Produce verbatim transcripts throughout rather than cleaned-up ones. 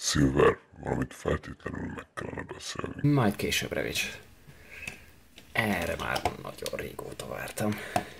Silver, valamit feltétlenül meg kellene beszélni. Majd későbbre, Vics. Erre már nagyon régóta vártam.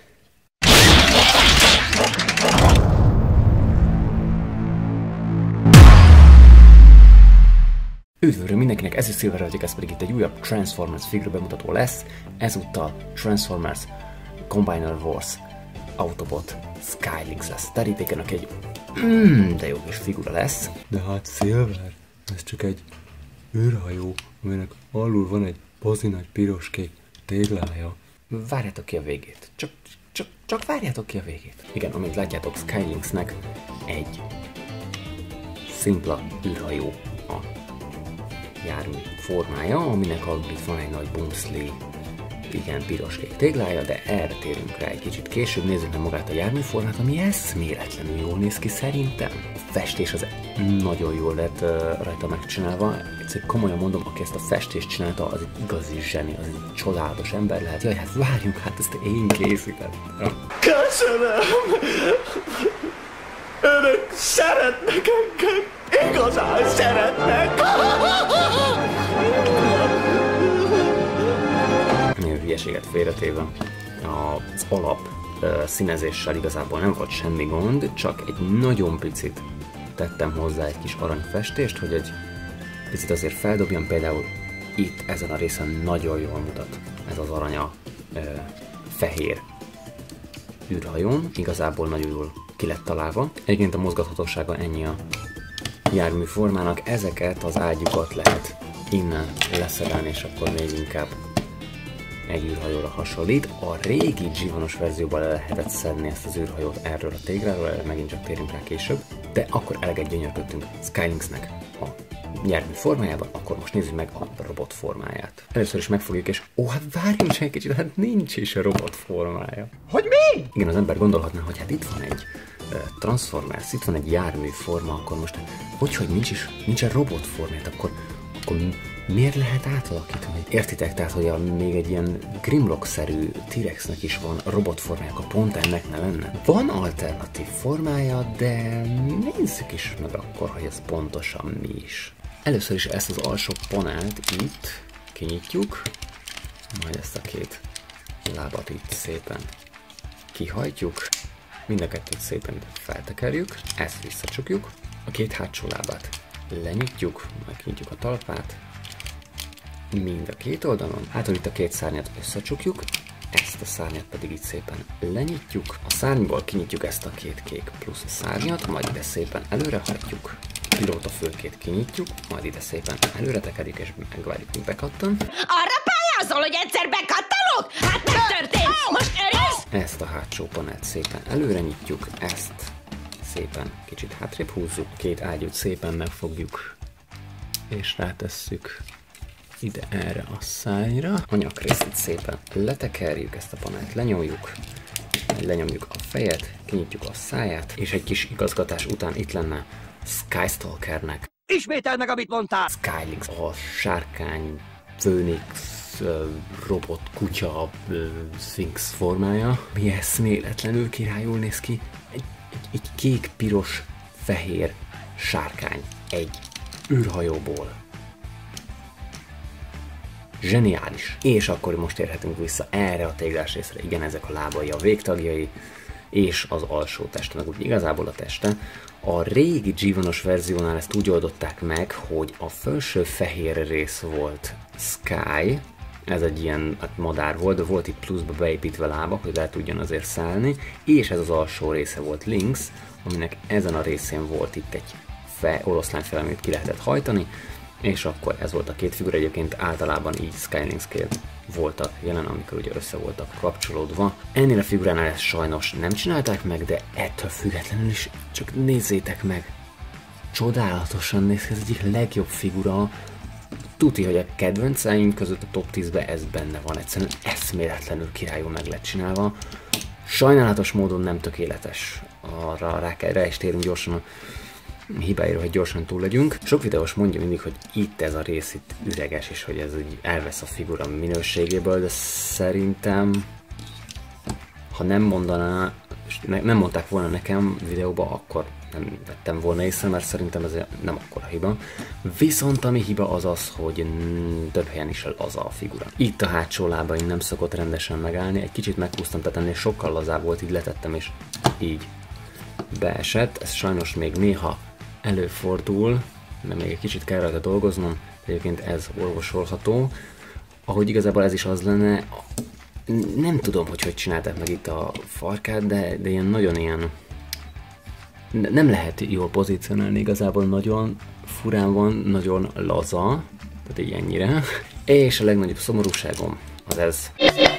Üdvözlő mindenkinek, ez is Silver vagyok, ez pedig itt egy újabb Transformers figura bemutató lesz. Ezúttal Transformers Combiner Wars Autobot Skylynx lesz. Terítékenek egy mm, de jó kis figura lesz. De hát Silver, ez csak egy űrhajó, aminek alul van egy bazi nagy piros-kék téglája. Várjátok ki a végét. Csak, csak, csak várjátok ki a végét. Igen, amint látjátok, Skylynxnek egy szimpla űrhajó a jármű formája, aminek alul itt van egy nagy bumszli, igen, piros-kék téglája, de erre térünk rá egy kicsit később. Nézzük meg magát a járműformát, ami eszméletlenül jól néz ki szerintem. A festés az nagyon jól lett uh, rajta megcsinálva. Egyszerűen komolyan mondom, aki ezt a festést csinálta, az egy igazi zseni, az egy csodálatos ember lehet. Jaj, hát várjunk, hát ezt én készítettem. Köszönöm! Önök szeretnek engem! Igazán szeretnek! Hülyeséget félretéve, az alap uh, színezéssel igazából nem volt semmi gond, csak egy nagyon picit tettem hozzá egy kis aranyfestést, hogy egy picit azért feldobjam, például itt ezen a részen nagyon jól mutat ez az aranya uh, fehér űrhajón, igazából nagyon jól ki lett találva. Egyébként a mozgathatósága ennyi a jármű formának, ezeket az ágyukat lehet innen leszerelni, és akkor még inkább egy űrhajóra hasonlít. A régi G-vanos verzióban le lehetett szedni ezt az űrhajót erről a tégláról, erre megint csak térünk rá később, de akkor eleget gyönyörködtünk Skylynxnek a jármű formájában, akkor most nézzük meg a robot formáját. Először is megfogjuk, és ó, hát várjunk csak egy kicsit, hát nincs is a robot formája. Hogy mi? Igen, az ember gondolhatná, hogy hát itt van egy uh, Transformers, itt van egy jármű forma, akkor most hogy, hogy nincs is, nincs a robot formáját, akkor, akkor miért lehet átalakítani? Értitek, tehát, hogy a, még egy ilyen Grimlock-szerű T-Rexnek is van robotformája, akkor pont ennek ne lenne? Van alternatív formája, de nézzük is meg akkor, hogy ez pontosan mi is. Először is ezt az alsó panelt itt kinyitjuk, majd ezt a két lábat itt szépen kihajtjuk, mind a kettőt szépen feltekerjük, ezt visszacsukjuk, a két hátsó lábát lenyitjuk, majd kinyitjuk a talpát, mind a két oldalon, hátul itt a két szárnyat összecsukjuk, ezt a szárnyat pedig itt szépen lenyitjuk, a szárnyból kinyitjuk ezt a két kék plusz szárnyat, majd ide szépen előrehajtjuk, pilóta fülkét kinyitjuk, majd ide szépen előre tekerjük és megvárjuk, hogy bekattan. Arra pályázol, hogy egyszer bekattanok? Hát megtörtént! Most örülsz? Ezt a hátsó panelt szépen előre nyitjuk, ezt szépen kicsit hátrébb húzzuk, két ágyút szépen megfogjuk és rátesszük ide erre a szárnyra. A nyakrészt itt szépen letekerjük, ezt a panelt lenyomjuk, lenyomjuk a fejet, kinyitjuk a száját, és egy kis igazgatás után itt lenne Skystalkernek. Ismételd meg, amit mondtál! Skylynx, a sárkány, főnix, robot, kutya, Sphinx formája. Mi eszméletlenül királyul néz ki. Egy, egy, egy kék, piros, fehér sárkány egy űrhajóból. Zseniális. És akkor most érhetünk vissza erre a téglás részre. Igen, ezek a lábai, a végtagjai, és az alsó teste, meg úgy igazából a teste. A régi G-vanos verziónál ezt úgy oldották meg, hogy a felső fehér rész volt Sky, ez egy ilyen hát madár volt, de volt itt pluszba beépítve lábak, hogy le tudjon azért szállni, és ez az alsó része volt Lynx, aminek ezen a részén volt itt egy fe, oroszlán fel, amit ki lehetett hajtani, és akkor ez volt a két figura, egyébként általában így Skylynx-ként voltak jelen, amikor ugye össze voltak kapcsolódva. Ennél a figuránál ezt sajnos nem csinálták meg, de ettől függetlenül is csak nézzétek meg. Csodálatosan néz ki, ez egyik legjobb figura. Tuti, hogy a kedvenceim között a top tízben ez benne van, egyszerűen eszméletlenül királyul meg lett csinálva. Sajnálatos módon nem tökéletes, arra rá, kell, rá is térünk gyorsan a hibáiról, hogy gyorsan túl legyünk. Sok videós mondja mindig, hogy itt ez a rész itt üreges, és hogy ez így elvesz a figura minőségéből, de szerintem ha nem mondaná, nem mondták volna nekem videóba, akkor nem vettem volna észre, mert szerintem ez nem akkora hiba. Viszont ami hiba az az, hogy több helyen is az a figura. Itt a hátsó lábain nem szokott rendesen megállni, egy kicsit meghúztam, tehát ennél sokkal lazább volt, így letettem és így beesett. Ez sajnos még néha előfordul, mert még egy kicsit kell rajta dolgoznom, egyébként ez orvosolható. Ahogy igazából ez is az lenne, nem tudom, hogy hogy csinálták meg itt a farkát, de, de ilyen nagyon ilyen... Nem lehet jól pozícionálni, igazából nagyon furán van, nagyon laza, tehát így ennyire. És a legnagyobb szomorúságom az ez.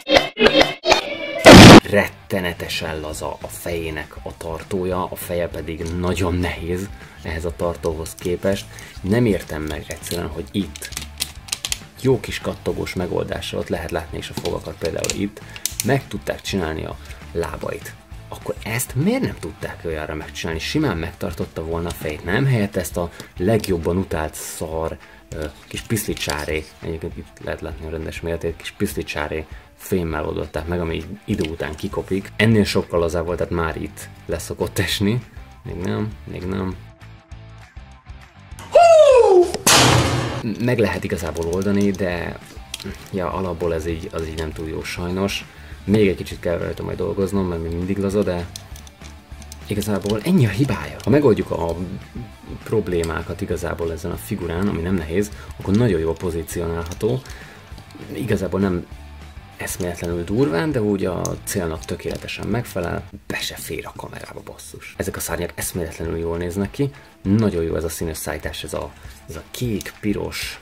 Rettenetesen laza a fejének a tartója, a feje pedig nagyon nehéz ehhez a tartóhoz képest. Nem értem meg egyszerűen, hogy itt jó kis kattogós megoldással, ott lehet látni is a fogakat például itt, meg tudták csinálni a lábait. Akkor ezt miért nem tudták olyanra megcsinálni? Simán megtartotta volna a fejét, nem? Helyett ezt a legjobban utált szar ö, kis piszlicsáré, egyébként itt lehet látni a rendes méretét, kis piszlicsáré fémmel oldották meg, ami idő után kikopik. Ennél sokkal lazább volt, tehát már itt leszokott esni. Még nem, még nem. Meg lehet igazából oldani, de ja, alapból ez így, az így nem túl jó sajnos. Még egy kicsit kell rajta majd dolgoznom, mert még mindig laza, de igazából ennyi a hibája. Ha megoldjuk a problémákat igazából ezen a figurán, ami nem nehéz, akkor nagyon jól pozícionálható. Igazából nem eszméletlenül durván, de úgy a célnak tökéletesen megfelel, be se fér a kamerába, basszus. Ezek a szárnyak eszméletlenül jól néznek ki, nagyon jó ez a színösszállítás, ez a, ez a kék, piros,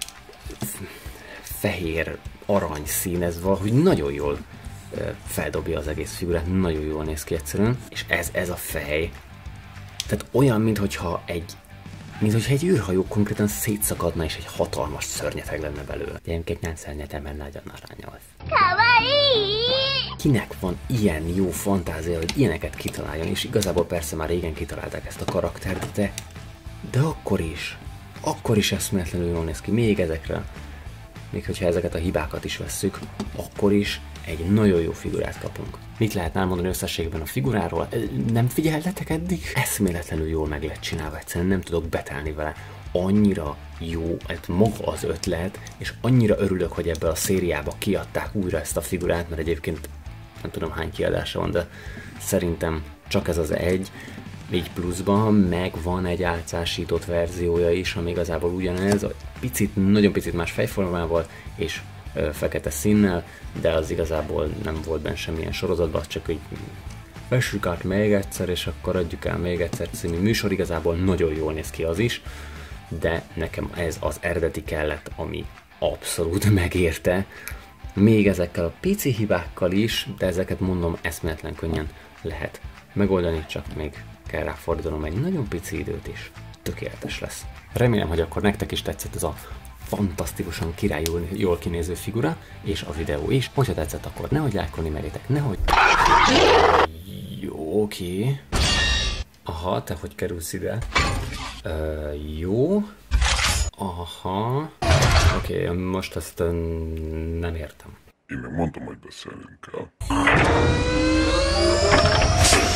fehér, arany szín, ez valahogy nagyon jól feldobja az egész figurát, nagyon jól néz ki egyszerűen, és ez, ez a fej, tehát olyan, mintha egy mint hogyha egy űrhajó konkrétan szétszakadna, és egy hatalmas szörnyeteg lenne belőle. Gyermekek, nem szörnyetem, mert nagyon aranyos. Kinek van ilyen jó fantázia, hogy ilyeneket kitaláljon, és igazából persze már régen kitalálták ezt a karaktert, de, de akkor is, akkor is eszméletlenül jól néz ki, még ezekre, még hogyha ezeket a hibákat is vesszük, akkor is egy nagyon jó figurát kapunk. Mit lehetne elmondani összességben a figuráról? Nem figyeltetek eddig? Eszméletlenül jól meg lett csinálva, egyszerűen nem tudok betelni vele. Annyira jó, ez maga az ötlet, és annyira örülök, hogy ebbe a szériába kiadták újra ezt a figurát, mert egyébként nem tudom hány kiadása van, de szerintem csak ez az egy, így pluszban, meg van egy álcásított verziója is, ami igazából ugyanez, picit, nagyon picit más fejformával, és ö, fekete színnel, de az igazából nem volt benne semmilyen sorozatban, csak így vessük át még egyszer, és akkor adjuk el még egyszer című műsor, igazából nagyon jól néz ki az is, de nekem ez az eredeti kellett, ami abszolút megérte, még ezekkel a pici hibákkal is, de ezeket mondom eszméletlen könnyen lehet megoldani, csak még kell rá fordítanom egy nagyon pici időt is. Tökéletes lesz. Remélem, hogy akkor nektek is tetszett ez a fantasztikusan királyul jól kinéző figura, és a videó is. Hogyha tetszett, akkor nehogy lájkolni merjétek, nehogy... Jó, oké. Aha, te hogy kerülsz ide? Ö, jó. Aha. Oké, most ezt uh, nem értem. Én meg mondtam, hogy beszélnünk kell.